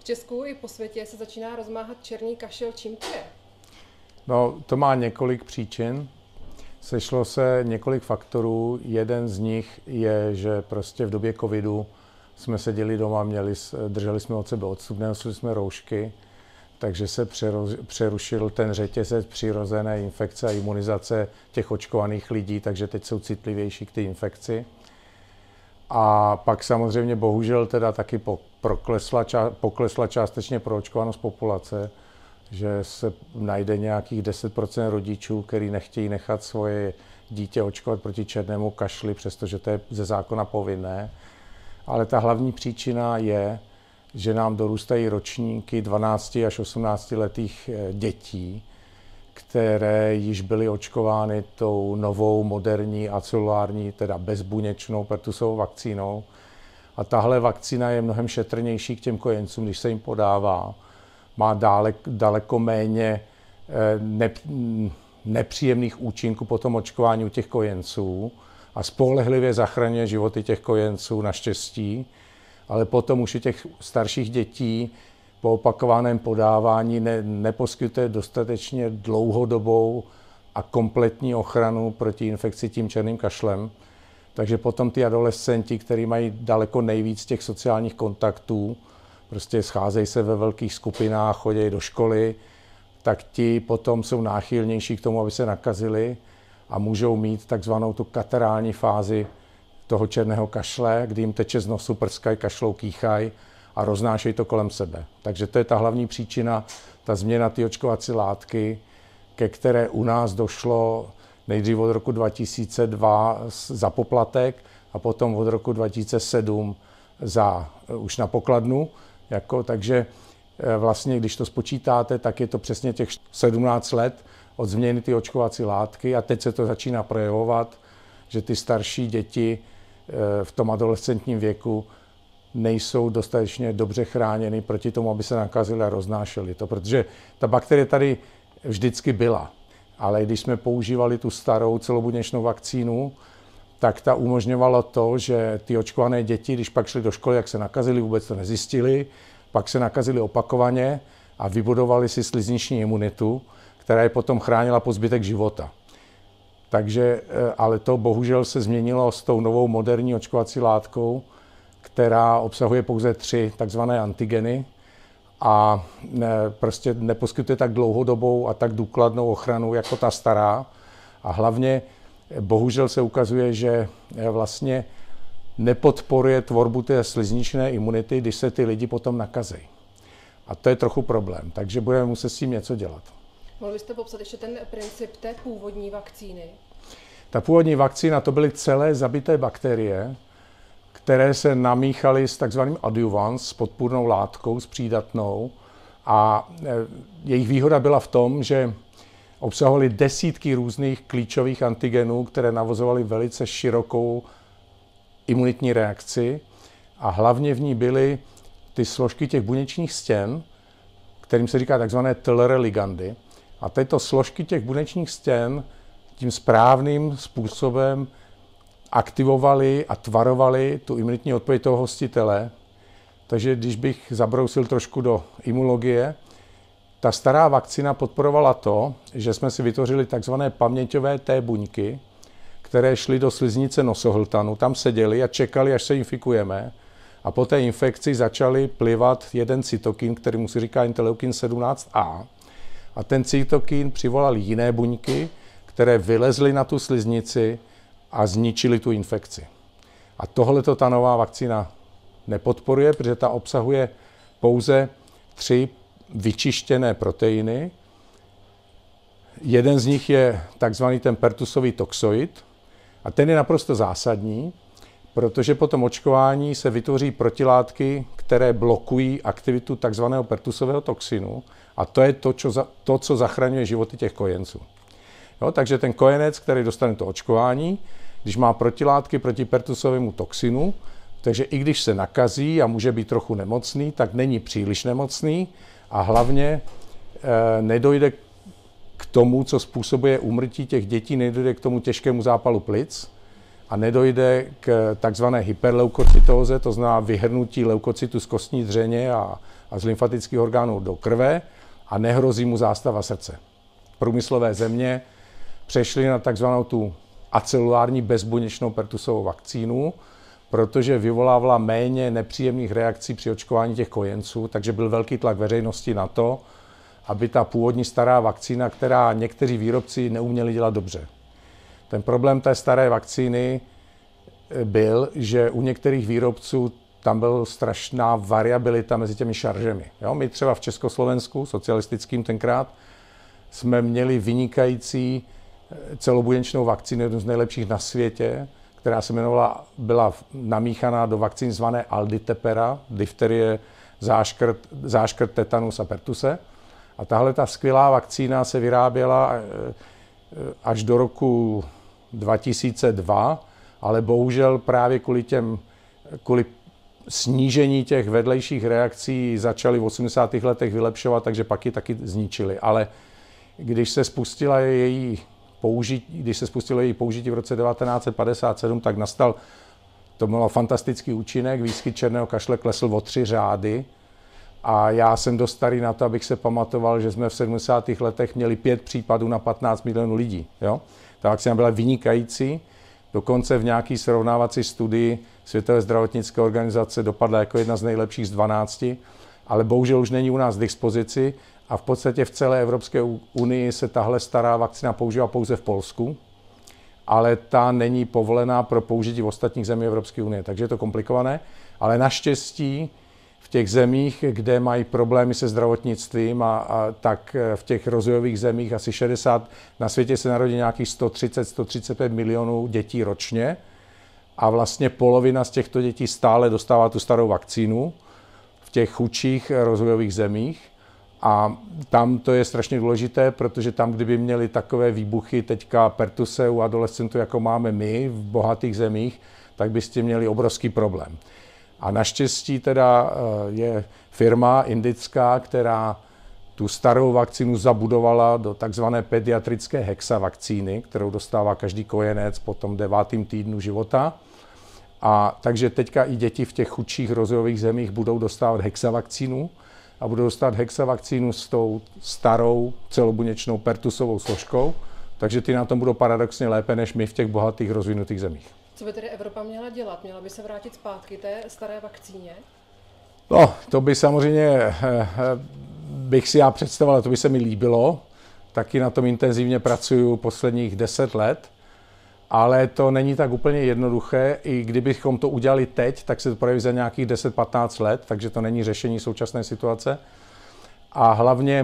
V Česku i po světě se začíná rozmáhat černý kašel. Čím to je? No, to má několik příčin. Sešlo se několik faktorů. Jeden z nich je, že prostě v době covidu jsme seděli doma, drželi jsme od sebe odstup, nenosili jsme roušky, takže se přerušil ten řetězec přirozené infekce a imunizace těch očkovaných lidí, takže teď jsou citlivější k té infekci. A pak samozřejmě bohužel teda taky poklesla částečně proočkovanost populace, že se najde nějakých 10% rodičů, kteří nechtějí nechat svoje dítě očkovat proti černému kašli, přestože to je ze zákona povinné. Ale ta hlavní příčina je, že nám dorůstají ročníky 12 až 18 letých dětí, které již byly očkovány tou novou moderní acelulární, teda bezbuněčnou pertusovou vakcínou. A tahle vakcína je mnohem šetrnější k těm kojencům, když se jim podává. Má daleko méně nepříjemných účinků po tom očkování u těch kojenců a spolehlivě zachraňuje životy těch kojenců naštěstí. Ale potom už u těch starších dětí po opakovaném podávání neposkytuje dostatečně dlouhodobou a kompletní ochranu proti infekci tím černým kašlem. Takže potom ty adolescenti, kteří mají daleko nejvíc těch sociálních kontaktů, prostě scházejí se ve velkých skupinách, chodí do školy, tak ti potom jsou náchylnější k tomu, aby se nakazili a můžou mít takzvanou tu katarální fázi toho černého kašle, kdy jim teče z nosu, prskají, kašlou, kýchají a roznášejí to kolem sebe. Takže to je ta hlavní příčina, ta změna té očkovací látky, ke které u nás došlo nejdřív od roku 2002 za poplatek a potom od roku 2007 už na pokladnu. Takže vlastně, když to spočítáte, tak je to přesně těch 17 let od změny ty očkovací látky a teď se to začíná projevovat, že ty starší děti v tom adolescentním věku nejsou dostatečně dobře chráněny proti tomu, aby se nakazili a roznášeli to, protože ta bakterie tady vždycky byla. Ale když jsme používali tu starou celobuněčnou vakcínu, tak ta umožňovala to, že ty očkované děti, když pak šli do školy, jak se nakazili, vůbec to nezjistili, pak se nakazili opakovaně a vybudovali si slizniční imunitu, která je potom chránila po zbytek života. Takže, ale to bohužel se změnilo s tou novou moderní očkovací látkou, která obsahuje pouze 3 takzvané antigeny a prostě neposkytuje tak dlouhodobou a tak důkladnou ochranu jako ta stará. A hlavně bohužel se ukazuje, že vlastně nepodporuje tvorbu té slizničné imunity, když se ty lidi potom nakazejí. A to je trochu problém, takže budeme muset s tím něco dělat. Mohl byste popsat ještě ten princip té původní vakcíny? Ta původní vakcína, to byly celé zabité bakterie, které se namíchaly s takzvaným adjuvans, s podpůrnou látkou, s přídatnou. A jejich výhoda byla v tom, že obsahovaly desítky různých klíčových antigenů, které navozovaly velice širokou imunitní reakci. A hlavně v ní byly ty složky těch buněčných stěn, kterým se říká takzvané TLR ligandy. A tyto složky těch buněčných stěn tím správným způsobem aktivovaly a tvarovaly tu imunitní odpověď toho hostitele. Takže když bych zabrousil trošku do imunologie, ta stará vakcína podporovala to, že jsme si vytvořili takzvané paměťové T buňky, které šly do sliznice nosohltanu, tam seděli a čekali, až se infikujeme. A po té infekci začali plivat jeden cytokin, který mu se říká interleukin 17A. A ten cytokin přivolal jiné buňky, které vylezly na tu sliznici a zničily tu infekci. A tohleto ta nová vakcína nepodporuje, protože ta obsahuje pouze 3 vyčištěné proteiny. Jeden z nich je takzvaný ten pertusový toxoid a ten je naprosto zásadní, protože po tom očkování se vytvoří protilátky, které blokují aktivitu takzvaného pertusového toxinu a to je to, co zachraňuje životy těch kojenců. Jo, takže ten kojenec, který dostane to očkování, když má protilátky proti pertusovému toxinu, takže i když se nakazí a může být trochu nemocný, tak není příliš nemocný a hlavně nedojde k tomu, co způsobuje úmrtí těch dětí, nedojde k tomu těžkému zápalu plic a nedojde k takzvané hyperleukocytóze, to znamená vyhrnutí leukocytu z kostní dřeně a z lymfatických orgánů do krve a nehrozí mu zástava srdce. Průmyslové země přešly na takzvanou tu acelulární bezbuněčnou pertusovou vakcínu, protože vyvolávala méně nepříjemných reakcí při očkování těch kojenců, takže byl velký tlak veřejnosti na to, aby ta původní stará vakcína, která někteří výrobci neuměli dělat dobře. Ten problém té staré vakcíny byl, že u některých výrobců tam byla strašná variabilita mezi těmi šaržemi. Jo? My třeba v Československu, socialistickým tenkrát, jsme měli vynikající celobuněčnou vakcínu, jednu z nejlepších na světě, která se jmenovala, byla namíchaná do vakcín zvané Alditepera, difterie, záškrt, tetanus a pertuse. A tahle ta skvělá vakcína se vyráběla až do roku 2002, ale bohužel právě kvůli snížení těch vedlejších reakcí začaly v 80. letech vylepšovat, takže pak ji taky zničili. Ale když se spustilo její použití v roce 1957, tak to byl fantastický účinek, výskyt černého kašle klesl o 3 řády. A já jsem dost starý na to, abych se pamatoval, že jsme v 70. letech měli 5 případů na 15 milionů lidí. Jo? Ta vakcína byla vynikající, dokonce v nějaký srovnávací studii Světové zdravotnické organizace dopadla jako jedna z nejlepších z 12, ale bohužel už není u nás k dispozici a v podstatě v celé Evropské unii se tahle stará vakcína používá pouze v Polsku, ale ta není povolená pro použití v ostatních zemích Evropské unie, takže je to komplikované, ale naštěstí v těch zemích, kde mají problémy se zdravotnictvím tak v těch rozvojových zemích asi 60, na světě se narodí nějakých 130-135 milionů dětí ročně a vlastně polovina z těchto dětí stále dostává tu starou vakcínu v těch chudších rozvojových zemích a tam to je strašně důležité, protože tam, kdyby měli takové výbuchy teďka pertuse u adolescentů, jako máme my v bohatých zemích, tak by s tím měli obrovský problém. A naštěstí teda je firma indická, která tu starou vakcínu zabudovala do takzvané pediatrické hexavakcíny, kterou dostává každý kojenec po tom 9. týdnu života. A takže teďka i děti v těch chudších rozvojových zemích budou dostávat hexavakcínu a budou dostávat hexavakcínu s tou starou celobuněčnou pertusovou složkou, takže ty na tom budou paradoxně lépe než my v těch bohatých rozvinutých zemích. Co by tedy Evropa měla dělat? Měla by se vrátit zpátky té staré vakcíně? No, to by samozřejmě, bych si já představoval, to by se mi líbilo. Taky na tom intenzivně pracuju posledních 10 let, ale to není tak úplně jednoduché. I kdybychom to udělali teď, tak se to projeví za nějakých 10-15 let, takže to není řešení současné situace. A hlavně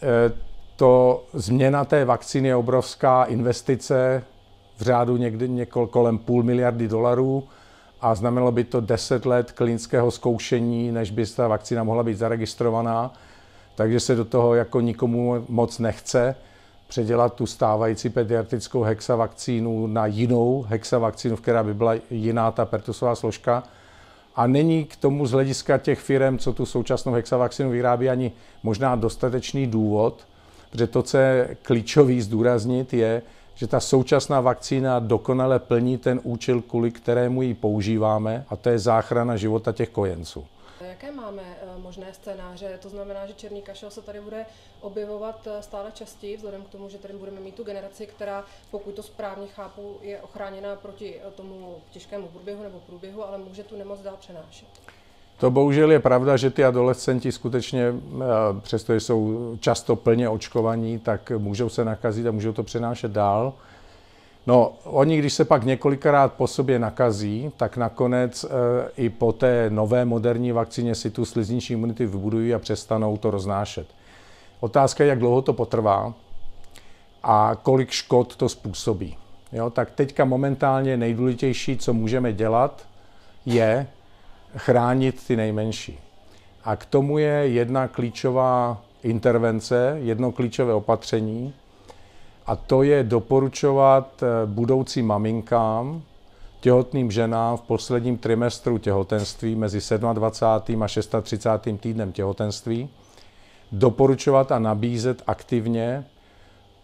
změna té vakcíny je obrovská investice, v řádu někdy kolem $500 miliardy a znamenalo by to 10 let klinického zkoušení, než by ta vakcína mohla být zaregistrovaná. Takže se do toho jako nikomu moc nechce předělat tu stávající pediatrickou hexavakcínu na jinou hexavakcínu, která by byla jiná ta pertusová složka. A není k tomu z hlediska těch firem, co tu současnou hexavakcínu vyrábí, ani možná dostatečný důvod, protože to, co je klíčový zdůraznit, je, že ta současná vakcína dokonale plní ten účel, kvůli kterému ji používáme, a to je záchrana života těch kojenců. Jaké máme možné scénáře? To znamená, že černý kašel se tady bude objevovat stále častěji, vzhledem k tomu, že tady budeme mít tu generaci, která, pokud to správně chápu, je ochráněna proti tomu těžkému průběhu nebo průběhu, ale může tu nemoc dál přenášet. To bohužel je pravda, že ty adolescenti skutečně, přestože jsou často plně očkovaní, tak můžou se nakazit a můžou to přenášet dál. No, oni, když se pak několikrát po sobě nakazí, tak nakonec i po té nové moderní vakcíně si tu slizniční imunitu vybudují a přestanou to roznášet. Otázka je, jak dlouho to potrvá a kolik škod to způsobí. Jo, tak teďka momentálně nejdůležitější, co můžeme dělat, je chránit ty nejmenší. A k tomu je jedna klíčová intervence, jedno klíčové opatření, a to je doporučovat budoucím maminkám, těhotným ženám v posledním trimestru těhotenství mezi 27. a 36. týdnem těhotenství, doporučovat a nabízet aktivně,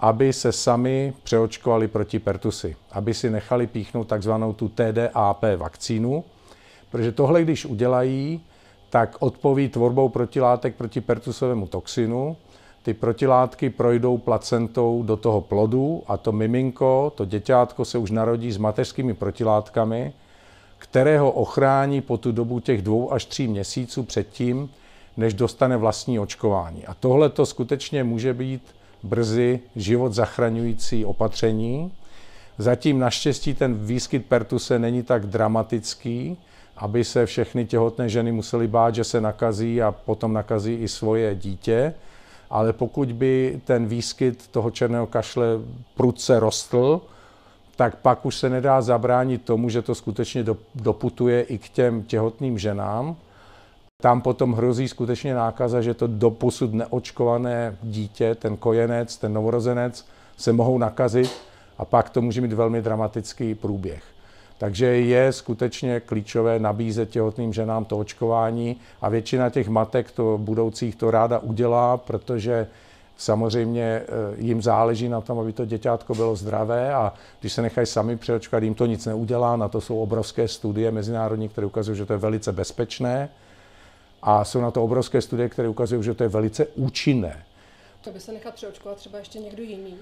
aby se sami přeočkovali proti pertusi, aby si nechali píchnout takzvanou tu TDAP vakcínu, protože tohle, když udělají, tak odpoví tvorbou protilátek proti pertusovému toxinu. Ty protilátky projdou placentou do toho plodu a to miminko, to děťátko se už narodí s mateřskými protilátkami, které ho ochrání po tu dobu těch 2 až 3 měsíců předtím, než dostane vlastní očkování. A tohle to skutečně může být brzy život zachraňující opatření. Zatím naštěstí ten výskyt pertuse není tak dramatický, aby se všechny těhotné ženy musely bát, že se nakazí a potom nakazí i svoje dítě. Ale pokud by ten výskyt toho černého kašle prudce rostl, tak pak už se nedá zabránit tomu, že to skutečně doputuje i k těm těhotným ženám. Tam potom hrozí skutečně nákaza, že to doposud neočkované dítě, ten kojenec, ten novorozenec, se mohou nakazit a pak to může mít velmi dramatický průběh. Takže je skutečně klíčové nabízet těhotným ženám to očkování a většina těch matek budoucích to ráda udělá, protože samozřejmě jim záleží na tom, aby to děťátko bylo zdravé a když se nechají sami přeočkovat, jim to nic neudělá. Na to jsou obrovské studie mezinárodní, které ukazují, že to je velice bezpečné a jsou na to obrovské studie, které ukazují, že to je velice účinné. To by se nechat přeočkovat třeba ještě někdo jiný?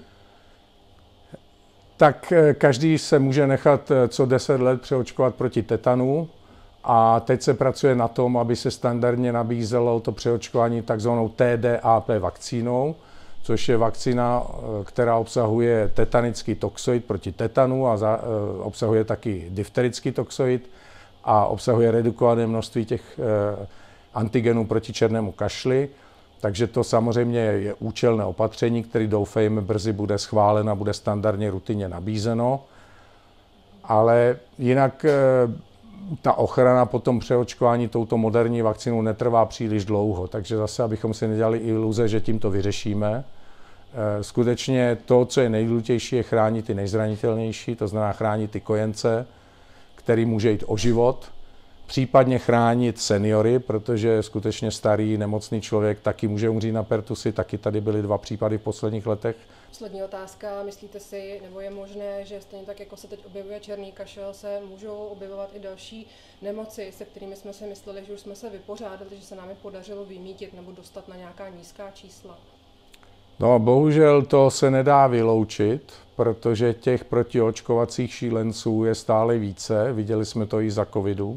Tak každý se může nechat co 10 let přeočkovat proti tetanu a teď se pracuje na tom, aby se standardně nabízelo to přeočkování takzvanou TDAP vakcínou, což je vakcína, která obsahuje tetanický toxoid proti tetanu a obsahuje taky difterický toxoid a obsahuje redukované množství těch antigenů proti černému kašli. Takže to samozřejmě je účelné opatření, které doufejme brzy bude schváleno a bude standardně rutině nabízeno. Ale jinak ta ochrana po tom přeočkování touto moderní vakcínou netrvá příliš dlouho. Takže zase, abychom si nedělali iluze, že tím to vyřešíme. Skutečně to, co je nejdůležitější, je chránit ty nejzranitelnější, to znamená chránit ty kojence, který může jít o život, případně chránit seniory, protože skutečně starý, nemocný člověk taky může umřít na pertusy, taky tady byly 2 případy v posledních letech. Poslední otázka, myslíte si, nebo je možné, že stejně tak, jako se teď objevuje černý kašel, se můžou objevovat i další nemoci, se kterými jsme si mysleli, že už jsme se vypořádali, že se nám je podařilo vymýtit nebo dostat na nějaká nízká čísla? No, bohužel to se nedá vyloučit, protože těch protiočkovacích šílenců je stále více, viděli jsme to i za covidu.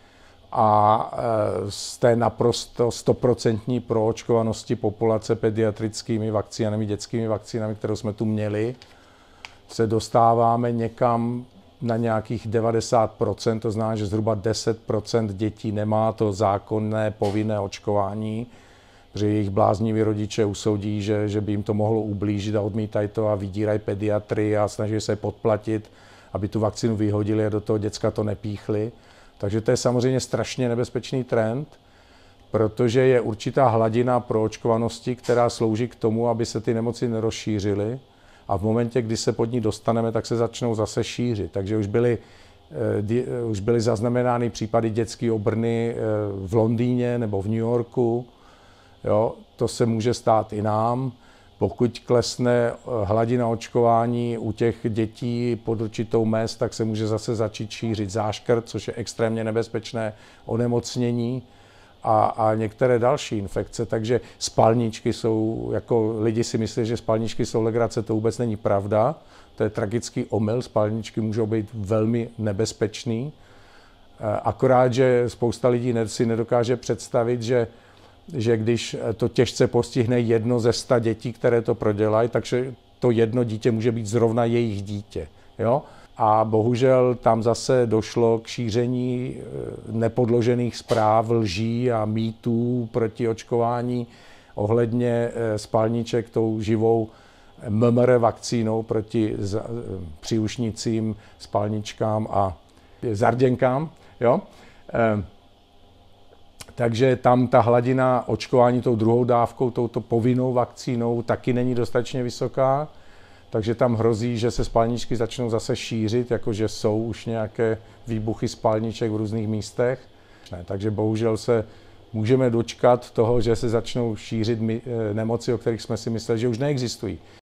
A z té naprosto 100% proočkovanosti populace pediatrickými vakcínami, dětskými vakcínami, kterou jsme tu měli, se dostáváme někam na nějakých 90%, to znamená, že zhruba 10% dětí nemá to zákonné povinné očkování, protože jejich blázniví rodiče usoudí, že by jim to mohlo ublížit a odmítají to a vydírají pediatry a snaží se podplatit, aby tu vakcínu vyhodili a do toho děcka to nepíchli. Takže to je samozřejmě strašně nebezpečný trend, protože je určitá hladina proočkovanosti, která slouží k tomu, aby se ty nemoci nerozšířily a v momentě, kdy se pod ní dostaneme, tak se začnou zase šířit. Takže už byly zaznamenány případy dětské obrny v Londýně nebo v New Yorku. Jo, to se může stát i nám. Pokud klesne hladina očkování u těch dětí pod určitou mez, tak se může zase začít šířit záškrt, což je extrémně nebezpečné onemocnění a některé další infekce. Takže spalničky jsou, jako lidi si myslí, že spalničky jsou legrace, to vůbec není pravda. To je tragický omyl, spalničky můžou být velmi nebezpečný. Akorát, že spousta lidí si nedokáže představit, že když to těžce postihne 1 ze 100 dětí, které to prodělají, takže to 1 dítě může být zrovna jejich dítě. Jo? A bohužel tam zase došlo k šíření nepodložených zpráv, lží a mýtů proti očkování ohledně spalniček tou živou MMR vakcínou proti příušnicím, spalničkám a zarděnkám. Jo? Takže tam ta hladina očkování tou druhou dávkou, touto povinnou vakcínou taky není dostatečně vysoká, takže tam hrozí, že se spalničky začnou zase šířit, jakože jsou už nějaké výbuchy spalniček v různých místech. Takže bohužel se můžeme dočkat toho, že se začnou šířit nemoci, o kterých jsme si mysleli, že už neexistují.